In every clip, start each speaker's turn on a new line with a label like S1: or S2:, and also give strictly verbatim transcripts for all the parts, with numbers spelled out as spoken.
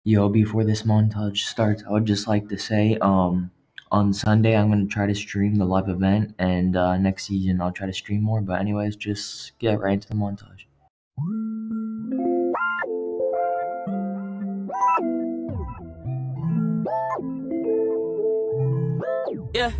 S1: Yo, before this montage starts, I would just like to say, um, on Sunday I'm gonna try to stream the live event, and uh, next season I'll try to stream more. But anyways, just get right into the montage.
S2: Yeah.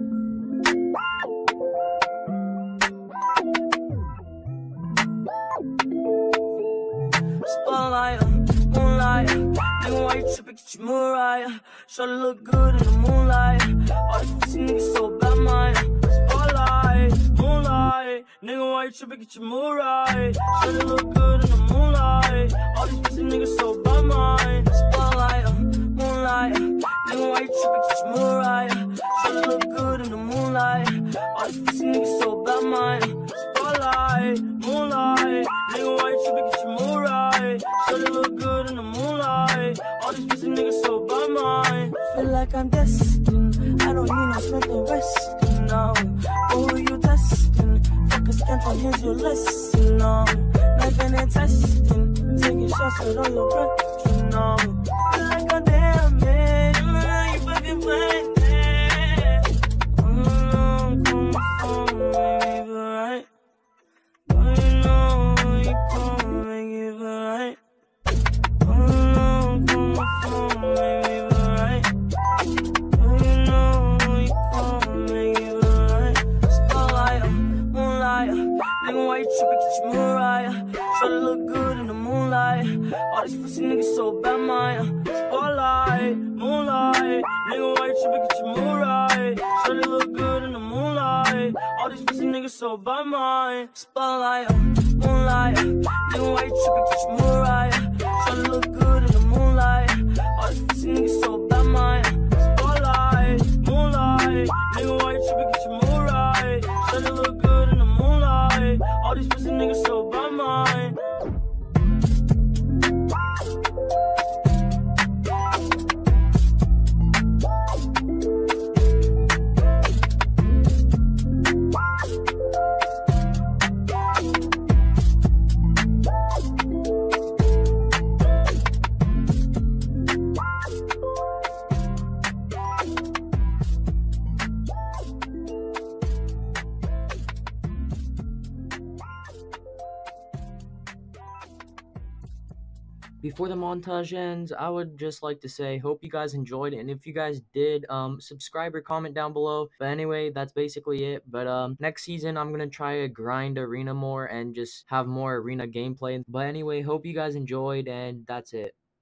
S2: Spotlight, moonlight. Nigga, why you tripping? Get your Mariah. Shorty look good in the moonlight. All these pussy niggas so bad, mine. Spotlight, moonlight. Nigga, why you tripping? Get your Mariah. Shorty look good in the moonlight. All these pussy niggas so bad, mine. Spotlight, moonlight. Nigga, why you tripping? Get your Mariah. Shorty look good in the moonlight. All these pussy niggas so bad, mine. Spotlight, moonlight. Nigga, why you tripping? Get your Mariah. Shorty look good in the moonlight. All these pussy niggas so by mine. Feel like I'm destined. I don't need no Smith and Weston now. But who you testing? Fuck a scantron, here's your lesson now. Knife and testing. Taking shots with all your breath, you know. Feel like I'm damaged. I know how you fucking playing it. Mm, come on, make it right. But you know you can't make it right. Mm, come on, make it right. But you know you can't make it right. Spotlight, moonlight. Nigga, why you tripping? Get your Mariah. Shorty look good in the moonlight. All these pussy niggas so bad, mine. Spotlight, moonlight. Nigga, why you tripping? Get your Mariah. Shorty look good in the moonlight. All these pussy niggas so bad, mine. Spotlight, moonlight. Nigga, why you tripping? Get your Mariah. Shorty look good in the moonlight. All these pussy niggas so bad, mine. Spotlight, moonlight. Nigga, why you tripping? Get your Mariah. Shorty look good in the moonlight. All these pussy niggas so bad, mine.
S1: Before the montage ends, I would just like to say, hope you guys enjoyed it, and if you guys did, um, subscribe or comment down below. But anyway, that's basically it. But um, next season, I'm gonna try to grind arena more and just have more arena gameplay. But anyway, hope you guys enjoyed, and that's it.